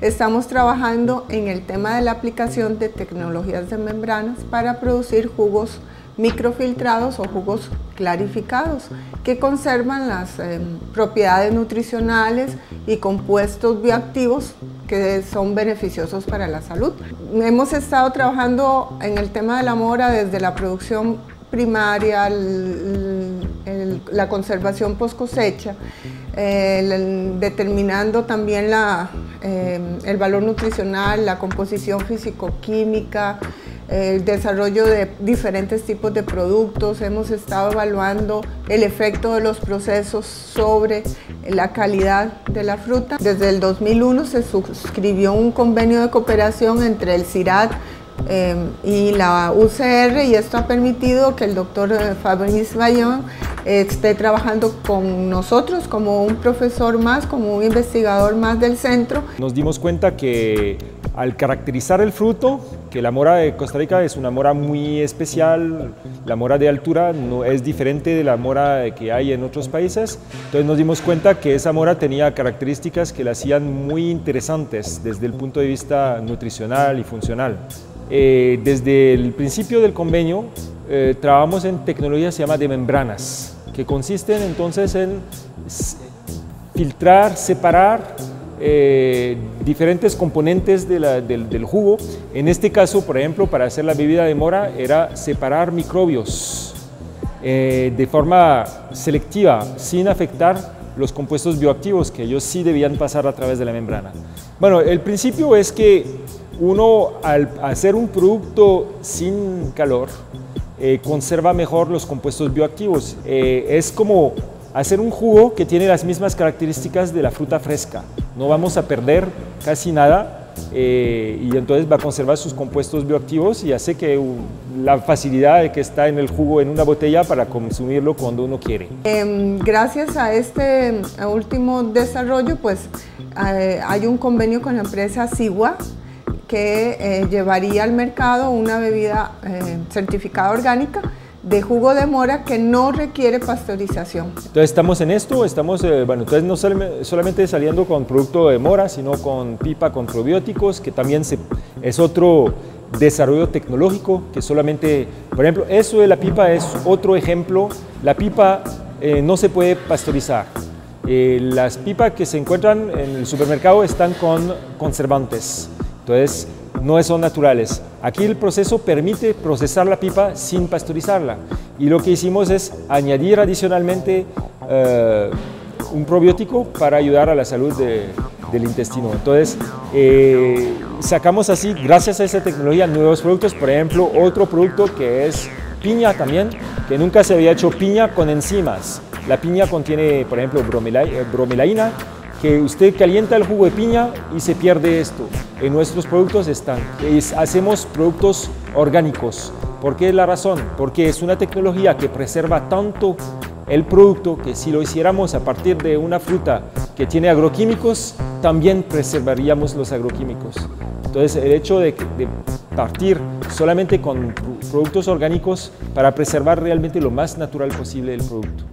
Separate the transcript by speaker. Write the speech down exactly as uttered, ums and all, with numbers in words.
Speaker 1: estamos trabajando en el tema de la aplicación de tecnologías de membranas para producir jugos microfiltrados o jugos clarificados que conservan las eh, propiedades nutricionales y compuestos bioactivos que son beneficiosos para la salud. Hemos estado trabajando en el tema de la mora desde la producción primaria, el, el, la conservación post cosecha, eh, determinando también la, eh, el valor nutricional, la composición físico-química, el desarrollo de diferentes tipos de productos. Hemos estado evaluando el efecto de los procesos sobre la calidad de la fruta. Desde el dos mil uno se suscribió un convenio de cooperación entre el CIRAD eh, y la U C R, y esto ha permitido que el doctor Fabrice Bayon eh, esté trabajando con nosotros como un profesor más, como un investigador más del centro.
Speaker 2: Nos dimos cuenta que al caracterizar el fruto, que la mora de Costa Rica es una mora muy especial, la mora de altura no es diferente de la mora que hay en otros países, entonces nos dimos cuenta que esa mora tenía características que la hacían muy interesantes desde el punto de vista nutricional y funcional. Eh, desde el principio del convenio eh, trabajamos en tecnologías que se llama de membranas, que consisten entonces en filtrar, separar Eh, diferentes componentes de la, del, del jugo. En este caso, por ejemplo, para hacer la bebida de mora era separar microbios eh, de forma selectiva, sin afectar los compuestos bioactivos, que ellos sí debían pasar a través de la membrana. Bueno, el principio es que uno, al hacer un producto sin calor, eh, conserva mejor los compuestos bioactivos. Eh, es como hacer un jugo que tiene las mismas características de la fruta fresca. No vamos a perder casi nada eh, y entonces va a conservar sus compuestos bioactivos y hace que uh, la facilidad de que está en el jugo en una botella para consumirlo cuando uno quiere.
Speaker 1: Eh, gracias a este último desarrollo, pues eh, hay un convenio con la empresa Sigua que eh, llevaría al mercado una bebida eh, certificada orgánica de jugo de mora que no requiere pasteurización.
Speaker 2: Entonces estamos en esto, estamos, eh, bueno, entonces no solamente saliendo con producto de mora, sino con pipa con probióticos, que también se, es otro desarrollo tecnológico, que solamente, por ejemplo, eso de la pipa es otro ejemplo. La pipa eh, no se puede pasteurizar. Eh, las pipas que se encuentran en el supermercado están con conservantes, entonces no son naturales. Aquí el proceso permite procesar la pipa sin pasteurizarla, y lo que hicimos es añadir adicionalmente eh, un probiótico para ayudar a la salud de, del intestino. Entonces eh, sacamos así, gracias a esa tecnología, nuevos productos. Por ejemplo, otro producto que es piña también, que nunca se había hecho piña con enzimas. La piña contiene, por ejemplo, bromelaína, que usted calienta el jugo de piña y se pierde esto. En nuestros productos están. Es, hacemos productos orgánicos. ¿Por qué es la razón? Porque es una tecnología que preserva tanto el producto que si lo hiciéramos a partir de una fruta que tiene agroquímicos, también preservaríamos los agroquímicos. Entonces, el hecho de, de partir solamente con productos orgánicos para preservar realmente lo más natural posible del producto.